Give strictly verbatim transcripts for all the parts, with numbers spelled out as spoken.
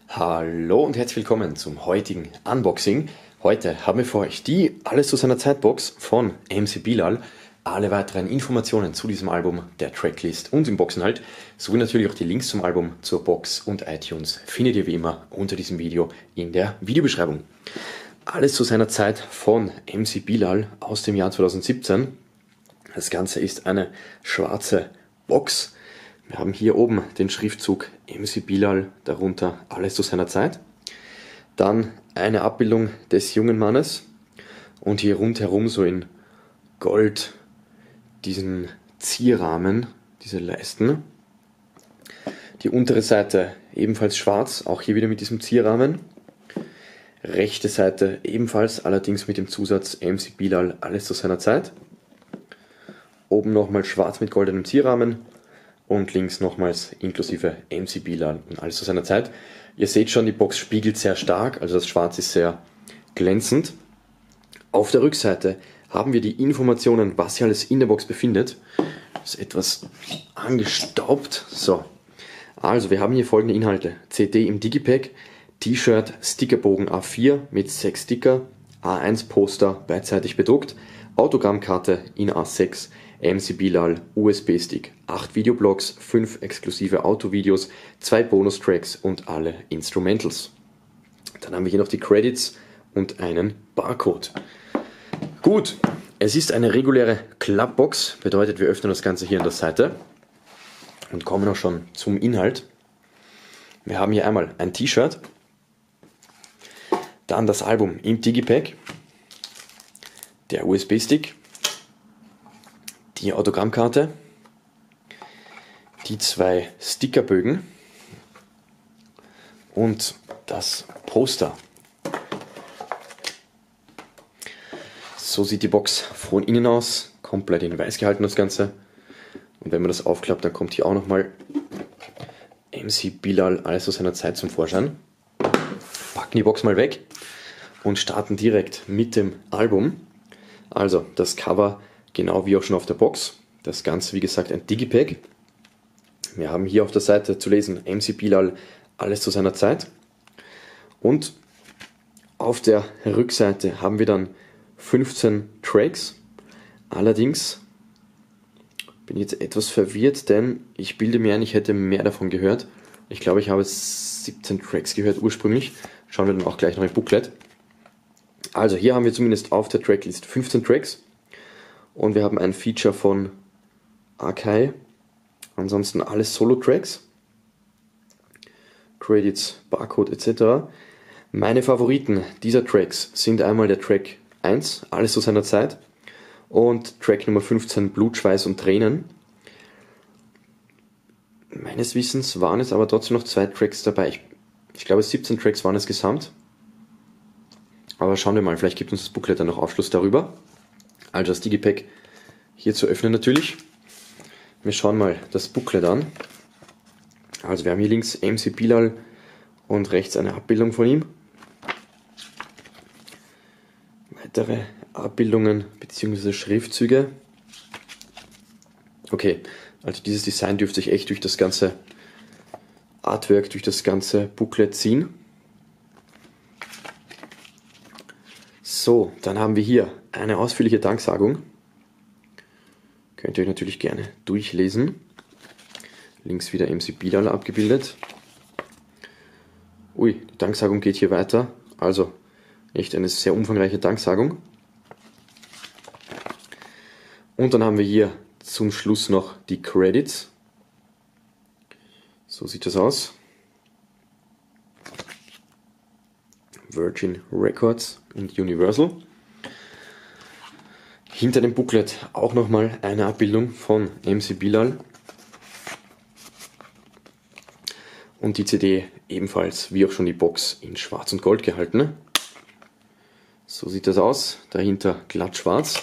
Hallo und herzlich willkommen zum heutigen Unboxing. Heute haben wir für euch die Alles zu seiner Zeit Box von M C Bilal. Alle weiteren Informationen zu diesem Album, der Tracklist und im Boxinhalt, sowie natürlich auch die Links zum Album, zur Box und iTunes findet ihr wie immer unter diesem Video in der Videobeschreibung. Alles zu seiner Zeit von M C Bilal aus dem Jahr zweitausendsiebzehn. Das Ganze ist eine schwarze Box. Wir haben hier oben den Schriftzug M C Bilal, darunter Alles zu seiner Zeit. Dann eine Abbildung des jungen Mannes und hier rundherum so in Gold diesen Zierrahmen, diese Leisten. Die untere Seite ebenfalls schwarz, auch hier wieder mit diesem Zierrahmen. Rechte Seite ebenfalls, allerdings mit dem Zusatz M C Bilal, Alles zu seiner Zeit. Oben nochmal schwarz mit goldenem Zierrahmen. Und links nochmals inklusive M C Bilal und Alles zu seiner Zeit. Ihr seht schon, die Box spiegelt sehr stark, also das Schwarz ist sehr glänzend. Auf der Rückseite haben wir die Informationen, was sich alles in der Box befindet. Das ist etwas angestaubt. So, also wir haben hier folgende Inhalte. C D im Digipack, T-Shirt, Stickerbogen A vier mit sechs Sticker, A eins Poster beidseitig bedruckt, Autogrammkarte in A sechs, M C Bilal, U S B-Stick, acht Videoblogs, fünf exklusive Autovideos, zwei Bonustracks und alle Instrumentals. Dann haben wir hier noch die Credits und einen Barcode. Gut, es ist eine reguläre Klappbox, bedeutet wir öffnen das Ganze hier an der Seite und kommen auch schon zum Inhalt. Wir haben hier einmal ein T-Shirt, dann das Album im Digipack, der U S B-Stick, die Autogrammkarte, die zwei Stickerbögen und das Poster. So sieht die Box von innen aus, komplett in weiß gehalten das Ganze. Und wenn man das aufklappt, dann kommt hier auch nochmal M C Bilal, Alles zu seiner Zeit zum Vorschein. Packen die Box mal weg und starten direkt mit dem Album. Also das Cover genau wie auch schon auf der Box. Das Ganze, wie gesagt, ein Digipack. Wir haben hier auf der Seite zu lesen M C Bilal, Alles zu seiner Zeit. Und auf der Rückseite haben wir dann fünfzehn Tracks. Allerdings bin ich jetzt etwas verwirrt, denn ich bilde mir ein, ich hätte mehr davon gehört. Ich glaube, ich habe siebzehn Tracks gehört ursprünglich. Schauen wir dann auch gleich noch im Booklet. Also hier haben wir zumindest auf der Tracklist fünfzehn Tracks. Und wir haben ein Feature von Akai. Ansonsten alles Solo-Tracks. Credits, Barcode et cetera. Meine Favoriten dieser Tracks sind einmal der Track eins, Alles zu seiner Zeit. Und Track Nummer fünfzehn, Blut, Schweiß und Tränen. Meines Wissens waren es aber trotzdem noch zwei Tracks dabei. Ich, ich glaube siebzehn Tracks waren es gesamt. Aber schauen wir mal, vielleicht gibt uns das Booklet dann noch Aufschluss darüber. Also das Digipack hier zu öffnen natürlich. Wir schauen mal das Booklet an. Also wir haben hier links M C Bilal und rechts eine Abbildung von ihm. Weitere Abbildungen bzw. Schriftzüge. Okay, also dieses Design dürfte sich echt durch das ganze Artwork, durch das ganze Booklet ziehen. So, dann haben wir hier eine ausführliche Danksagung. Könnt ihr euch natürlich gerne durchlesen. Links wieder M C Bilal abgebildet. Ui, die Danksagung geht hier weiter. Also echt eine sehr umfangreiche Danksagung. Und dann haben wir hier zum Schluss noch die Credits. So sieht das aus. Virgin Records und Universal. Hinter dem Booklet auch nochmal eine Abbildung von M C Bilal. Und die C D ebenfalls, wie auch schon die Box, in Schwarz und Gold gehalten. So sieht das aus. Dahinter glatt schwarz.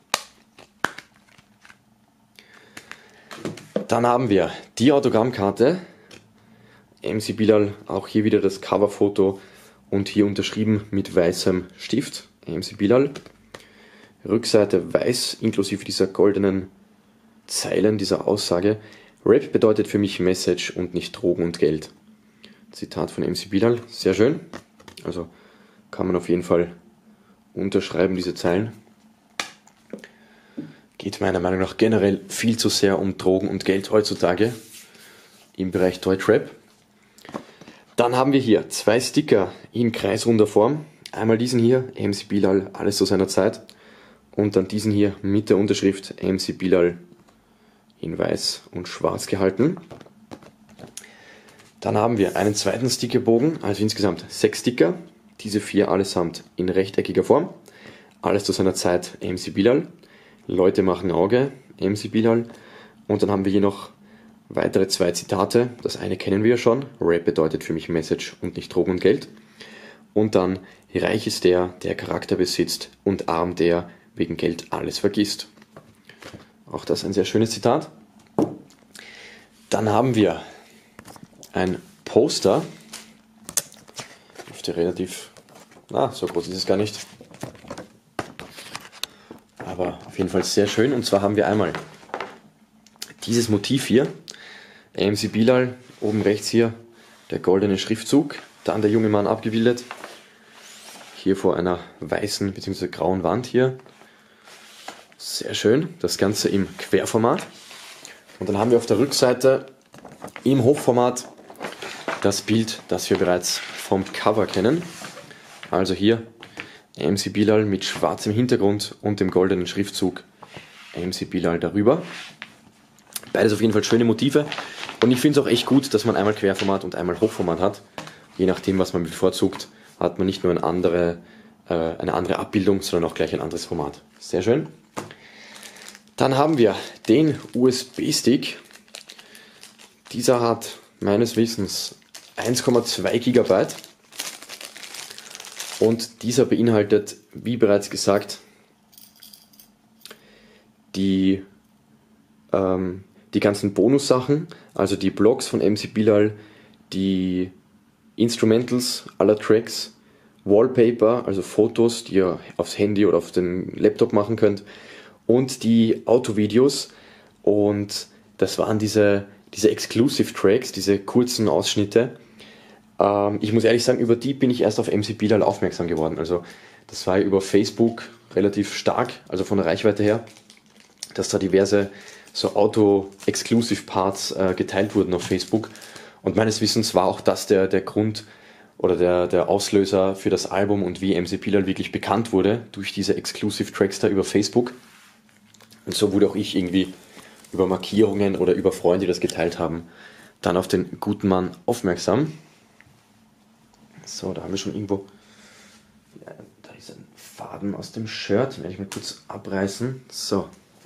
Dann haben wir die Autogrammkarte. M C Bilal, auch hier wieder das Coverfoto und hier unterschrieben mit weißem Stift. M C Bilal. Rückseite weiß, inklusive dieser goldenen Zeilen, dieser Aussage. Rap bedeutet für mich Message und nicht Drogen und Geld. Zitat von M C Bilal, sehr schön. Also kann man auf jeden Fall unterschreiben, diese Zeilen. Geht meiner Meinung nach generell viel zu sehr um Drogen und Geld heutzutage im Bereich Deutschrap. Dann haben wir hier zwei Sticker in kreisrunder Form. Einmal diesen hier, M C Bilal, alles zu seiner Zeit. Und dann diesen hier mit der Unterschrift M C Bilal in weiß und schwarz gehalten. Dann haben wir einen zweiten Stickerbogen, also insgesamt sechs Sticker. Diese vier allesamt in rechteckiger Form. Alles zu seiner Zeit M C Bilal. Leute machen Auge, M C Bilal. Und dann haben wir hier noch weitere zwei Zitate. Das eine kennen wir ja schon. Rap bedeutet für mich Message und nicht Drogen und Geld. Und dann, reich ist der, der Charakter besitzt, und arm der, wegen Geld alles vergisst. Auch das ein sehr schönes Zitat. Dann haben wir ein Poster. Dürfte relativ, na, so groß ist es gar nicht. Aber auf jeden Fall sehr schön. Und zwar haben wir einmal dieses Motiv hier. M C Bilal, oben rechts hier der goldene Schriftzug. Dann der junge Mann abgebildet. Hier vor einer weißen bzw. grauen Wand hier. Sehr schön. Das Ganze im Querformat. Und dann haben wir auf der Rückseite im Hochformat das Bild, das wir bereits vom Cover kennen. Also hier M C Bilal mit schwarzem Hintergrund und dem goldenen Schriftzug M C Bilal darüber. Beides auf jeden Fall schöne Motive. Und ich finde es auch echt gut, dass man einmal Querformat und einmal Hochformat hat. Je nachdem, was man bevorzugt, hat man nicht nur eine andere, äh, eine andere Abbildung, sondern auch gleich ein anderes Format. Sehr schön. Dann haben wir den U S B-Stick. Dieser hat meines Wissens eins Komma zwei Gigabyte. Und dieser beinhaltet, wie bereits gesagt, die, ähm, die ganzen Bonussachen, also die Blogs von M C Bilal, die Instrumentals aller Tracks, Wallpaper, also Fotos, die ihr aufs Handy oder auf den Laptop machen könnt, und die Autovideos. Und das waren diese, diese Exclusive Tracks, diese kurzen Ausschnitte. Ähm, ich muss ehrlich sagen, über die bin ich erst auf M C Bilal aufmerksam geworden. Also das war über Facebook relativ stark, also von der Reichweite her, dass da diverse so Auto-Exclusive-Parts äh, geteilt wurden auf Facebook. Und meines Wissens war auch das der, der Grund oder der, der Auslöser für das Album und wie M C Bilal wirklich bekannt wurde, durch diese Exclusive-Tracks da über Facebook. Und so wurde auch ich irgendwie über Markierungen oder über Freunde, die das geteilt haben, dann auf den guten Mann aufmerksam. So, da haben wir schon irgendwo, ja, da ist ein Faden aus dem Shirt, den werde ich mal kurz abreißen. So.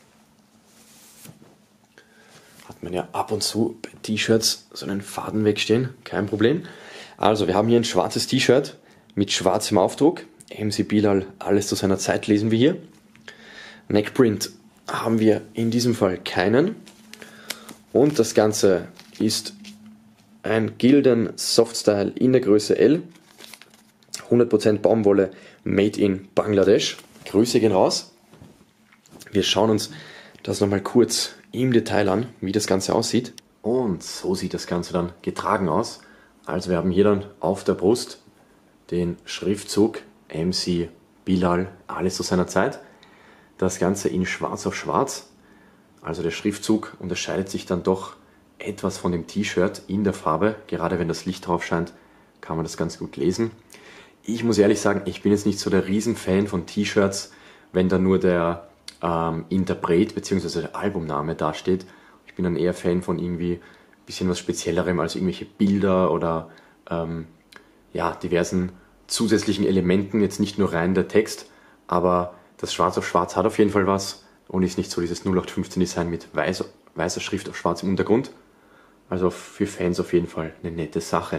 Hat man ja ab und zu bei T-Shirts so einen Faden wegstehen, kein Problem. Also, wir haben hier ein schwarzes T-Shirt mit schwarzem Aufdruck. M C Bilal, alles zu seiner Zeit, lesen wir hier. Neckprint haben wir in diesem Fall keinen. Und das Ganze ist ein Gildan Softstyle in der Größe L. hundert Prozent Baumwolle, made in Bangladesch. Grüße gehen raus. Wir schauen uns das nochmal kurz im Detail an, wie das Ganze aussieht. Und so sieht das Ganze dann getragen aus. Also wir haben hier dann auf der Brust den Schriftzug M C Bilal, alles zu seiner Zeit. Das Ganze in schwarz auf schwarz. Also der Schriftzug unterscheidet sich dann doch etwas von dem T-Shirt in der Farbe. Gerade wenn das Licht drauf scheint, kann man das ganz gut lesen. Ich muss ehrlich sagen, ich bin jetzt nicht so der Riesenfan von T-Shirts, wenn da nur der ähm, Interpret bzw. der Albumname dasteht. Ich bin dann eher Fan von irgendwie ein bisschen was Speziellerem, als irgendwelche Bilder oder ähm, ja, diversen zusätzlichen Elementen, jetzt nicht nur rein der Text, aber das Schwarz auf Schwarz hat auf jeden Fall was und ist nicht so dieses null acht fünfzehn Design mit weiß, weißer Schrift auf schwarzem Untergrund. Also für Fans auf jeden Fall eine nette Sache.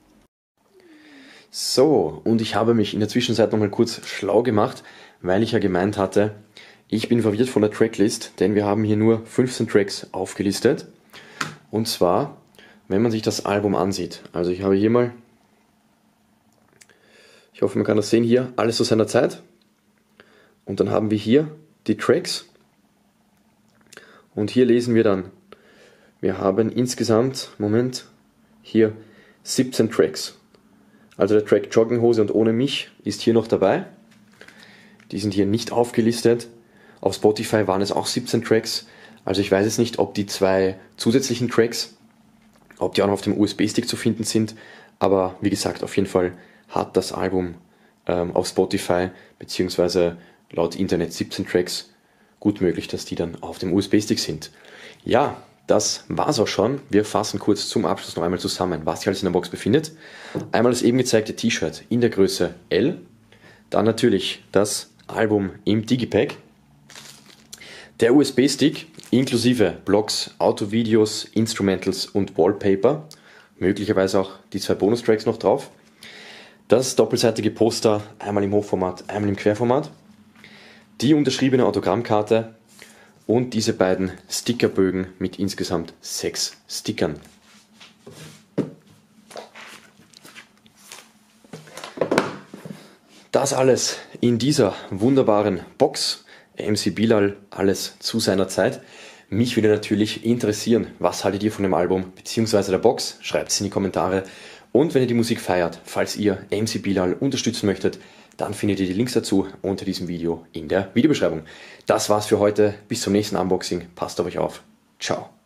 So, und ich habe mich in der Zwischenzeit nochmal kurz schlau gemacht, weil ich ja gemeint hatte, ich bin verwirrt von der Tracklist, denn wir haben hier nur fünfzehn Tracks aufgelistet. Und zwar, wenn man sich das Album ansieht. Also ich habe hier mal, ich hoffe man kann das sehen hier, alles zu seiner Zeit. Und dann haben wir hier die Tracks. Und hier lesen wir dann, wir haben insgesamt, Moment, hier siebzehn Tracks. Also der Track Jogginghose und Ohne mich ist hier noch dabei. Die sind hier nicht aufgelistet. Auf Spotify waren es auch siebzehn Tracks. Also ich weiß jetzt nicht, ob die zwei zusätzlichen Tracks, ob die auch noch auf dem U S B-Stick zu finden sind. Aber wie gesagt, auf jeden Fall hat das Album ähm, auf Spotify beziehungsweise laut Internet siebzehn Tracks. Gut möglich, dass die dann auf dem U S B-Stick sind. Ja, das war's auch schon. Wir fassen kurz zum Abschluss noch einmal zusammen, was sich alles in der Box befindet. Einmal das eben gezeigte T-Shirt in der Größe L. Dann natürlich das Album im Digipack. Der U S B-Stick inklusive Blogs, Autovideos, Instrumentals und Wallpaper. Möglicherweise auch die zwei Bonustracks noch drauf. Das doppelseitige Poster, einmal im Hochformat, einmal im Querformat. Die unterschriebene Autogrammkarte und diese beiden Stickerbögen mit insgesamt sechs Stickern. Das alles in dieser wunderbaren Box. M C Bilal, alles zu seiner Zeit. Mich würde natürlich interessieren, was haltet ihr von dem Album bzw. der Box? Schreibt es in die Kommentare. Und wenn ihr die Musik feiert, falls ihr M C Bilal unterstützen möchtet, dann findet ihr die Links dazu unter diesem Video in der Videobeschreibung. Das war's für heute. Bis zum nächsten Unboxing. Passt auf euch auf. Ciao.